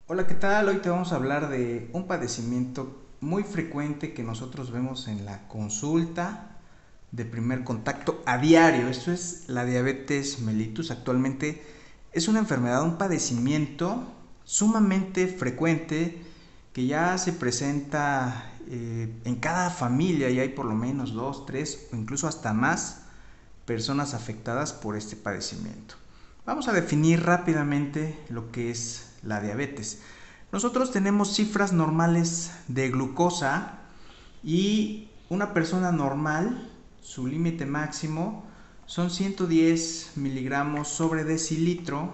Hola, ¿qué tal? Hoy te vamos a hablar de un padecimiento muy frecuente que nosotros vemos en la consulta de primer contacto a diario. Esto es la diabetes mellitus. Actualmente es una enfermedad, un padecimiento sumamente frecuente que ya se presenta en cada familia y hay por lo menos dos, tres o incluso hasta más personas afectadas por este padecimiento. Vamos a definir rápidamente lo que es la diabetes. Nosotros tenemos cifras normales de glucosa y una persona normal, su límite máximo son 110 miligramos sobre decilitro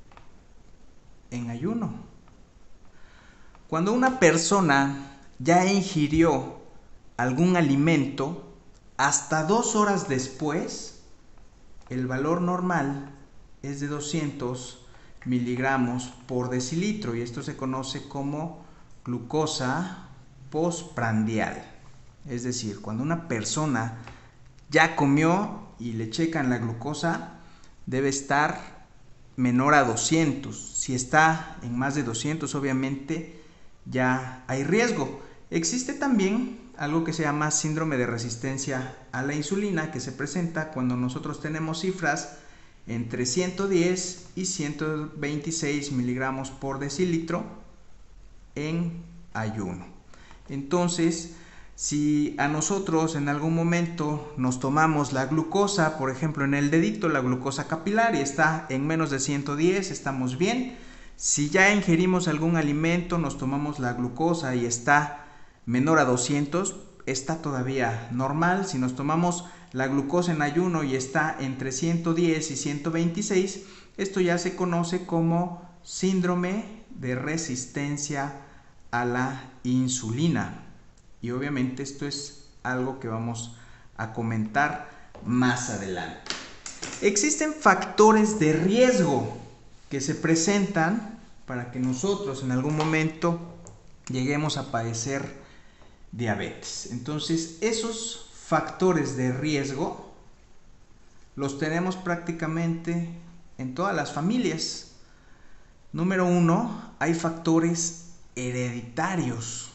en ayuno. Cuando una persona ya ingirió algún alimento, hasta 2 horas después, el valor normal es de 200 miligramos por decilitro y esto se conoce como glucosa postprandial. Es decir, cuando una persona ya comió y le checan la glucosa, debe estar menor a 200. Si está en más de 200, obviamente ya hay riesgo. Existe también algo que se llama síndrome de resistencia a la insulina, que se presenta cuando nosotros tenemos cifras entre 110 y 126 miligramos por decilitro en ayuno. Entonces, si a nosotros en algún momento nos tomamos la glucosa, por ejemplo en el dedito, la glucosa capilar, y está en menos de 110, estamos bien. Si ya ingerimos algún alimento, nos tomamos la glucosa y está menor a 200, está todavía normal. Si nos tomamos la glucosa en ayuno y está entre 110 y 126, esto ya se conoce como síndrome de resistencia a la insulina. Y obviamente esto es algo que vamos a comentar más adelante. Existen factores de riesgo que se presentan para que nosotros en algún momento lleguemos a padecer diabetes. Entonces, esos factores de riesgo los tenemos prácticamente en todas las familias. Número uno, hay factores hereditarios.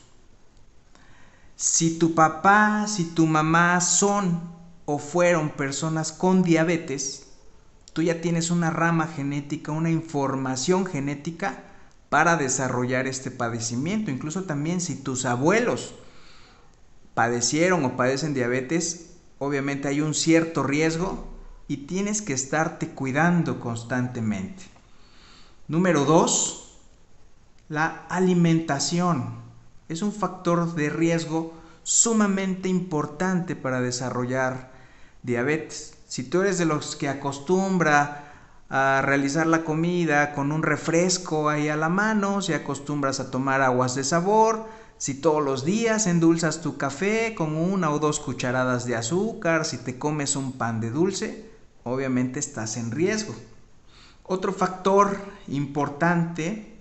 Si tu papá, si tu mamá son o fueron personas con diabetes, tú ya tienes una rama genética, una información genética para desarrollar este padecimiento. Incluso también si tus abuelos padecieron o padecen diabetes, obviamente hay un cierto riesgo y tienes que estarte cuidando constantemente. Número 2, la alimentación. Es un factor de riesgo sumamente importante para desarrollar diabetes. Si tú eres de los que acostumbra a realizar la comida con un refresco ahí a la mano, si acostumbras a tomar aguas de sabor, si todos los días endulzas tu café con 1 o 2 cucharadas de azúcar, si te comes un pan de dulce, obviamente estás en riesgo. Otro factor importante,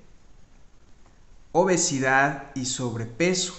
obesidad y sobrepeso.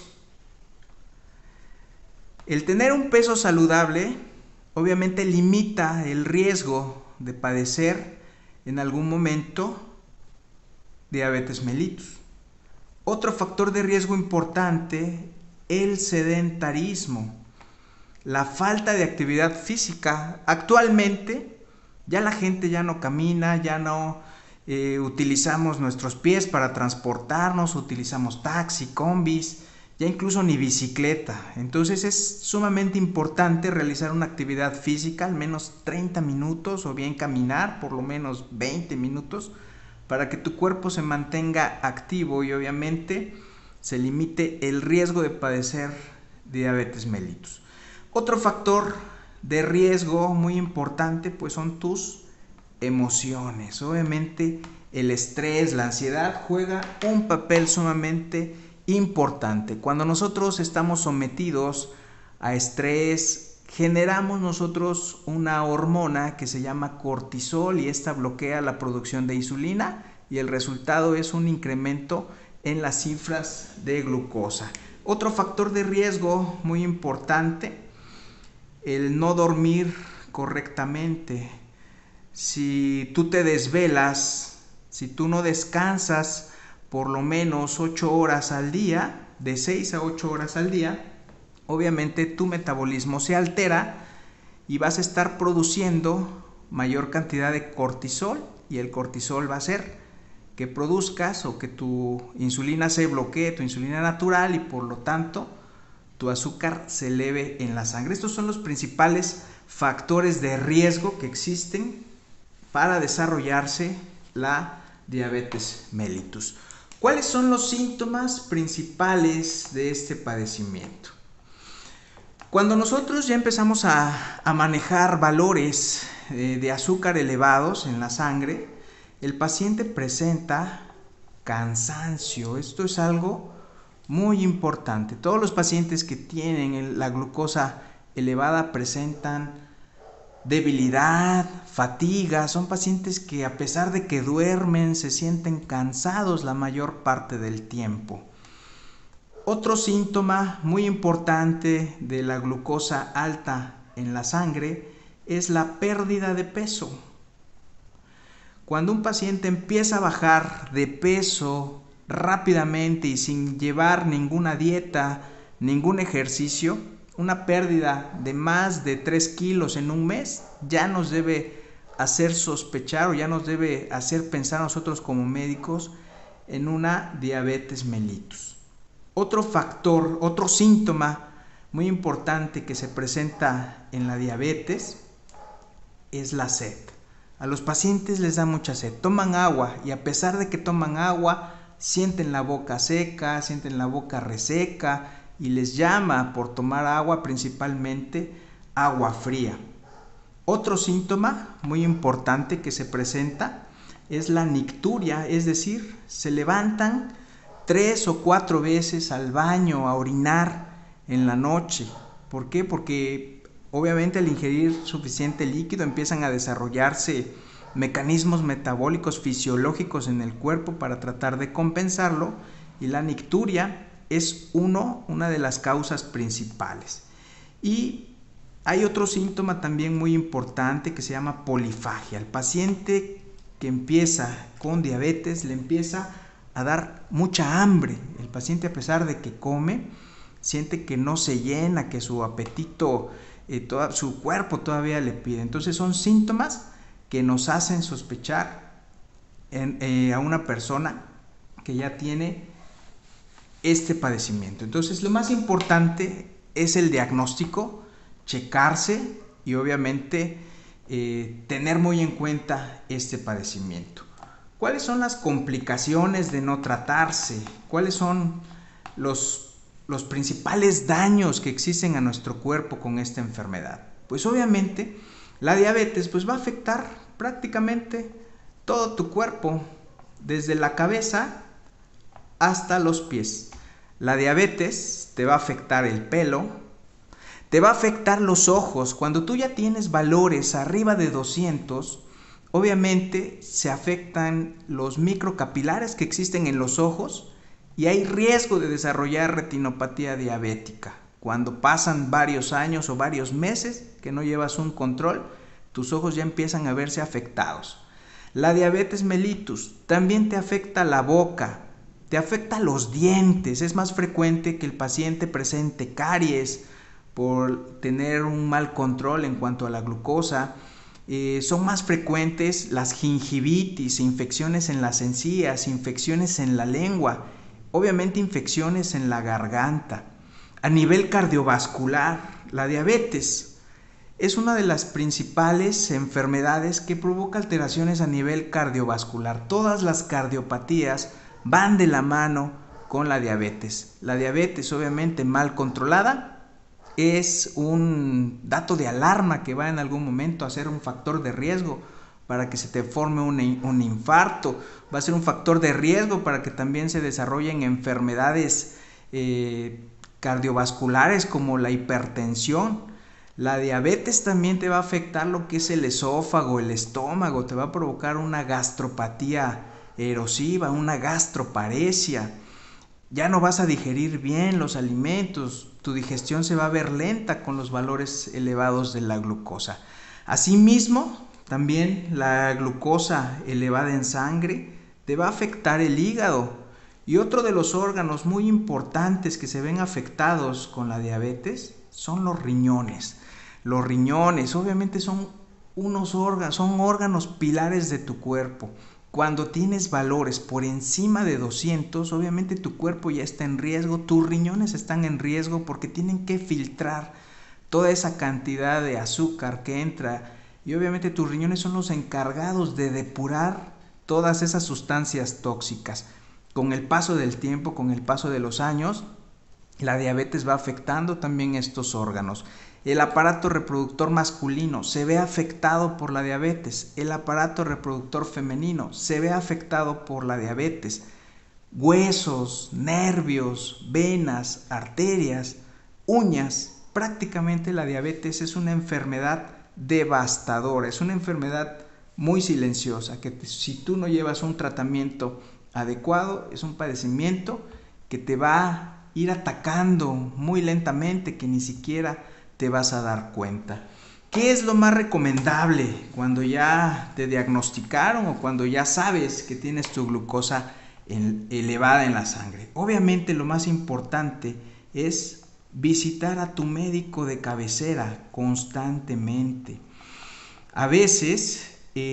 El tener un peso saludable obviamente limita el riesgo de padecer en algún momento diabetes mellitus. Otro factor de riesgo importante, el sedentarismo, la falta de actividad física. Actualmente ya la gente ya no camina, ya no utilizamos nuestros pies para transportarnos, utilizamos taxi, combis, ya incluso ni bicicleta. Entonces es sumamente importante realizar una actividad física, al menos 30 minutos, o bien caminar por lo menos 20 minutos, para que tu cuerpo se mantenga activo y obviamente se limite el riesgo de padecer diabetes mellitus. Otro factor de riesgo muy importante pues son tus emociones. Obviamente el estrés, la ansiedad juega un papel sumamente importante. Cuando nosotros estamos sometidos a estrés, generamos nosotros una hormona que se llama cortisol y esta bloquea la producción de insulina y el resultado es un incremento en las cifras de glucosa. Otro factor de riesgo muy importante, el no dormir correctamente. Si tú te desvelas, si tú no descansas por lo menos 8 horas al día, de 6 a 8 horas al día, obviamente tu metabolismo se altera y vas a estar produciendo mayor cantidad de cortisol, y el cortisol va a hacer que produzcas o que tu insulina se bloquee, tu insulina natural, y por lo tanto tu azúcar se eleve en la sangre. Estos son los principales factores de riesgo que existen para desarrollarse la diabetes mellitus. ¿Cuáles son los síntomas principales de este padecimiento? Cuando nosotros ya empezamos a manejar valores de azúcar elevados en la sangre, el paciente presenta cansancio. Esto es algo muy importante. Todos los pacientes que tienen la glucosa elevada presentan debilidad, fatiga. Son pacientes que, a pesar de que duermen, se sienten cansados la mayor parte del tiempo. Otro síntoma muy importante de la glucosa alta en la sangre es la pérdida de peso. Cuando un paciente empieza a bajar de peso rápidamente y sin llevar ninguna dieta, ningún ejercicio, una pérdida de más de 3 kilos en un mes ya nos debe hacer sospechar, o ya nos debe hacer pensar a nosotros como médicos en una diabetes mellitus. Otro factor, otro síntoma muy importante que se presenta en la diabetes es la sed. A los pacientes les da mucha sed, toman agua, y a pesar de que toman agua, sienten la boca seca, sienten la boca reseca, y les llama por tomar agua, principalmente agua fría. Otro síntoma muy importante que se presenta es la nicturia, es decir, se levantan 3 o 4 veces al baño a orinar en la noche. ¿Por qué? Porque obviamente al ingerir suficiente líquido empiezan a desarrollarse mecanismos metabólicos fisiológicos en el cuerpo para tratar de compensarlo, y la nicturia es una de las causas principales. Y hay otro síntoma también muy importante que se llama polifagia. El paciente que empieza con diabetes le empieza a dar mucha hambre. El paciente, a pesar de que come, siente que no se llena, que su apetito, su cuerpo todavía le pide. Entonces son síntomas que nos hacen sospechar a una persona que ya tiene este padecimiento. Entonces lo más importante es el diagnóstico, checarse y obviamente tener muy en cuenta este padecimiento. ¿Cuáles son las complicaciones de no tratarse? ¿Cuáles son los principales daños que existen a nuestro cuerpo con esta enfermedad? Pues obviamente la diabetes va a afectar prácticamente todo tu cuerpo, desde la cabeza hasta los pies. La diabetes te va a afectar el pelo, te va a afectar los ojos. Cuando tú ya tienes valores arriba de 200, obviamente se afectan los microcapilares que existen en los ojos, y hay riesgo de desarrollar retinopatía diabética. Cuando pasan varios años o varios meses que no llevas un control, tus ojos ya empiezan a verse afectados. La diabetes mellitus también te afecta la boca, te afecta los dientes. Es más frecuente que el paciente presente caries por tener un mal control en cuanto a la glucosa. Son más frecuentes las gingivitis, infecciones en las encías, infecciones en la lengua, obviamente infecciones en la garganta. A nivel cardiovascular, la diabetes es una de las principales enfermedades que provoca alteraciones a nivel cardiovascular. Todas las cardiopatías van de la mano con la diabetes. La diabetes, obviamente mal controlada, es un dato de alarma que va en algún momento a ser un factor de riesgo para que se te forme un infarto. Va a ser un factor de riesgo para que también se desarrollen enfermedades cardiovasculares como la hipertensión. La diabetes también te va a afectar lo que es el esófago, el estómago, te va a provocar una gastropatía erosiva, una gastroparesia. Ya no vas a digerir bien los alimentos, tu digestión se va a ver lenta con los valores elevados de la glucosa. Asimismo, también la glucosa elevada en sangre te va a afectar el hígado. Y otro de los órganos muy importantes que se ven afectados con la diabetes son los riñones. Los riñones obviamente son son órganos pilares de tu cuerpo. Cuando tienes valores por encima de 200, obviamente tu cuerpo ya está en riesgo, tus riñones están en riesgo porque tienen que filtrar toda esa cantidad de azúcar que entra, y obviamente tus riñones son los encargados de depurar todas esas sustancias tóxicas. Con el paso del tiempo, con el paso de los años, la diabetes va afectando también estos órganos. El aparato reproductor masculino se ve afectado por la diabetes. El aparato reproductor femenino se ve afectado por la diabetes. Huesos, nervios, venas, arterias, uñas. Prácticamente la diabetes es una enfermedad devastadora. Es una enfermedad muy silenciosa que si tú no llevas un tratamiento adecuado, es un padecimiento que te va a ir atacando muy lentamente, que ni siquiera te vas a dar cuenta. ¿Qué es lo más recomendable cuando ya te diagnosticaron o cuando ya sabes que tienes tu glucosa elevada en la sangre? Obviamente lo más importante es visitar a tu médico de cabecera constantemente. A veces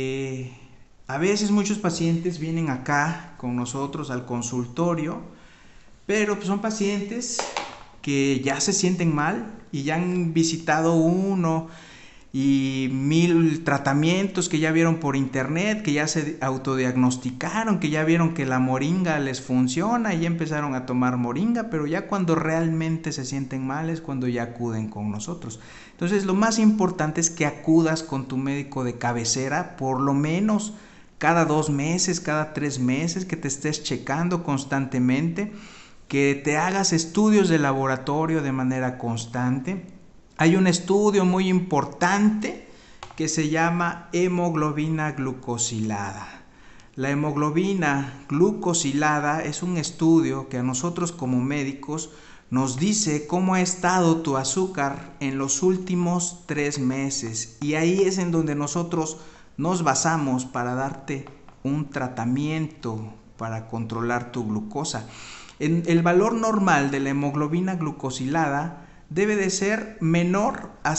muchos pacientes vienen acá con nosotros al consultorio, pero pues son pacientes que ya se sienten mal y ya han visitado 1 y 1000 tratamientos que ya vieron por internet, que ya se autodiagnosticaron, que ya vieron que la moringa les funciona y ya empezaron a tomar moringa, pero ya cuando realmente se sienten mal es cuando ya acuden con nosotros. Entonces lo más importante es que acudas con tu médico de cabecera por lo menos cada 2 meses, cada 3 meses, que te estés checando constantemente, que te hagas estudios de laboratorio de manera constante. Hay un estudio muy importante que se llama hemoglobina glucosilada. La hemoglobina glucosilada es un estudio que a nosotros como médicos nos dice cómo ha estado tu azúcar en los últimos 3 meses. Y ahí es en donde nosotros nos basamos para darte un tratamiento para controlar tu glucosa. El valor normal de la hemoglobina glucosilada debe de ser menor a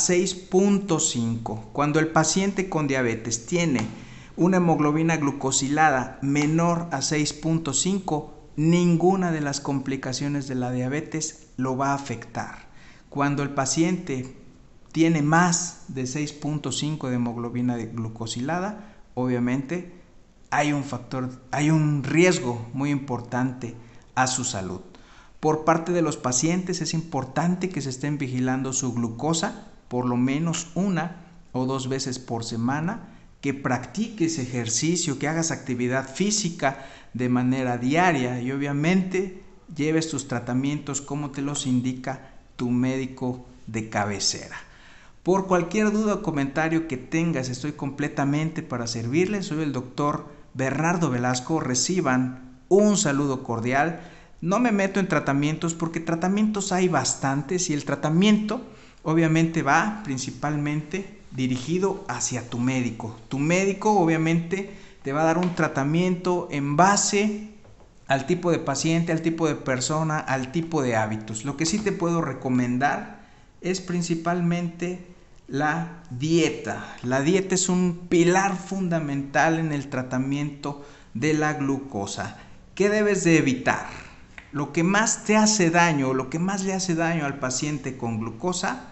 6.5. Cuando el paciente con diabetes tiene una hemoglobina glucosilada menor a 6.5, ninguna de las complicaciones de la diabetes lo va a afectar. Cuando el paciente tiene más de 6.5 de hemoglobina glucosilada, obviamente hay un riesgo muy importante a su salud. Por parte de los pacientes es importante que se estén vigilando su glucosa por lo menos 1 o 2 veces por semana, que practiques ejercicio, que hagas actividad física de manera diaria y obviamente lleves tus tratamientos como te los indica tu médico de cabecera. Por cualquier duda o comentario que tengas, estoy completamente para servirles. Soy el doctor Bernardo Velasco. Reciban un saludo cordial. No me meto en tratamientos porque tratamientos hay bastantes y el tratamiento obviamente va principalmente dirigido hacia tu médico. Tu médico obviamente te va a dar un tratamiento en base al tipo de paciente, al tipo de persona, al tipo de hábitos. Lo que sí te puedo recomendar es principalmente la dieta. La dieta es un pilar fundamental en el tratamiento de la glucosa. ¿Qué debes de evitar? Lo que más te hace daño, lo que más le hace daño al paciente con glucosa,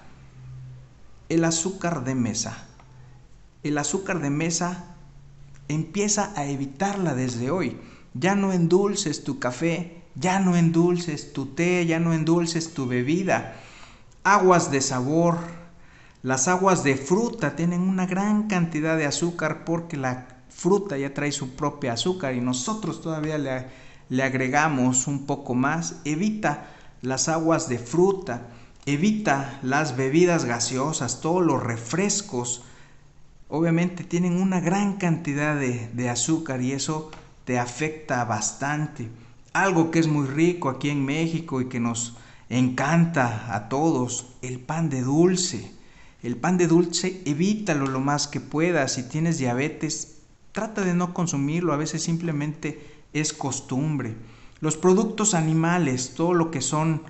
el azúcar de mesa. El azúcar de mesa empieza a evitarla desde hoy. Ya no endulces tu café, ya no endulces tu té, ya no endulces tu bebida. Aguas de sabor. Las aguas de fruta tienen una gran cantidad de azúcar porque la fruta ya trae su propia azúcar y nosotros todavía le agregamos un poco más. Evita las aguas de fruta, evita las bebidas gaseosas, todos los refrescos. Obviamente tienen una gran cantidad de azúcar y eso te afecta bastante. Algo que es muy rico aquí en México y que nos encanta a todos, el pan de dulce. El pan de dulce evítalo lo más que puedas. Si tienes diabetes, trata de no consumirlo. A veces simplemente es costumbre. Los productos animales, todo lo que son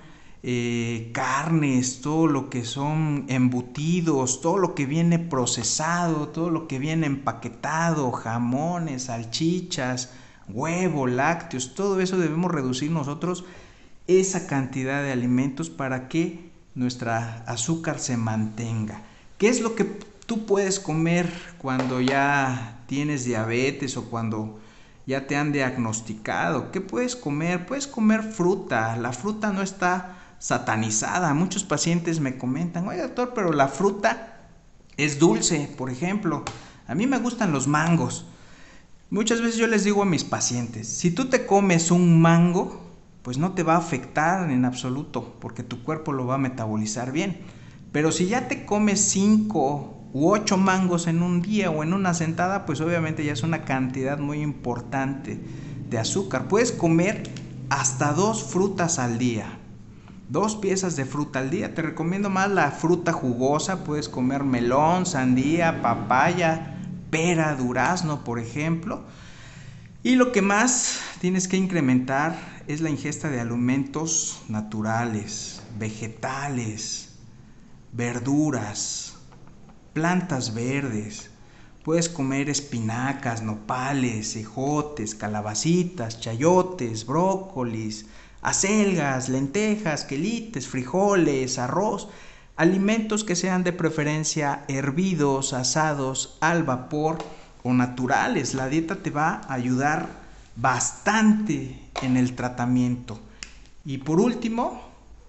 carnes, todo lo que son embutidos, todo lo que viene procesado, todo lo que viene empaquetado, jamones, salchichas, huevo, lácteos, todo eso debemos reducir nosotros esa cantidad de alimentos para que nuestra azúcar se mantenga. ¿Qué es lo que tú puedes comer cuando ya tienes diabetes o cuando ya te han diagnosticado? ¿Qué puedes comer? Puedes comer fruta. La fruta no está satanizada. Muchos pacientes me comentan, oye doctor, pero la fruta es dulce, por ejemplo. A mí me gustan los mangos. Muchas veces yo les digo a mis pacientes, si tú te comes un mango, pues no te va a afectar en absoluto, porque tu cuerpo lo va a metabolizar bien. Pero si ya te comes 5 u 8 mangos en un día o en una sentada, pues obviamente ya es una cantidad muy importante de azúcar. Puedes comer hasta 2 frutas al día. 2 piezas de fruta al día. Te recomiendo más la fruta jugosa. Puedes comer melón, sandía, papaya, pera, durazno, por ejemplo. Y lo que más tienes que incrementar es la ingesta de alimentos naturales, vegetales, verduras, plantas verdes. Puedes comer espinacas, nopales, ejotes, calabacitas, chayotes, brócolis, acelgas, lentejas, quelites, frijoles, arroz. Alimentos que sean de preferencia hervidos, asados, al vapor o naturales. La dieta te va a ayudar bastante en el tratamiento. Y por último,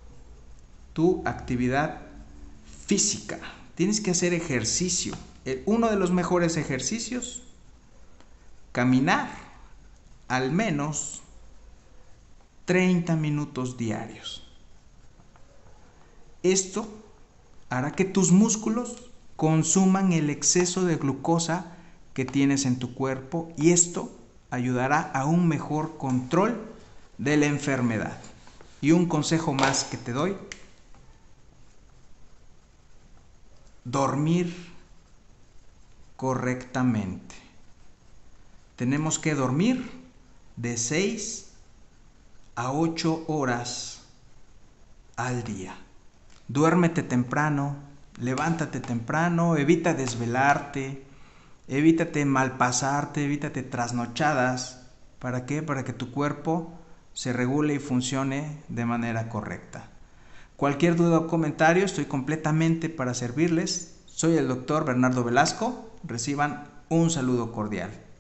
tu actividad física. Tienes que hacer ejercicio. Uno de los mejores ejercicios, caminar al menos 30 minutos diarios. Esto hará que tus músculos consuman el exceso de glucosa que tienes en tu cuerpo y esto ayudará a un mejor control de la enfermedad. Y un consejo más que te doy: dormir correctamente. Tenemos que dormir de 6 a 8 horas al día. Duérmete temprano, levántate temprano, evita desvelarte, evítate malpasarte, evítate trasnochadas. ¿Para qué? Para que tu cuerpo se regule y funcione de manera correcta. Cualquier duda o comentario, estoy completamente para servirles. Soy el doctor Bernardo Velasco. Reciban un saludo cordial.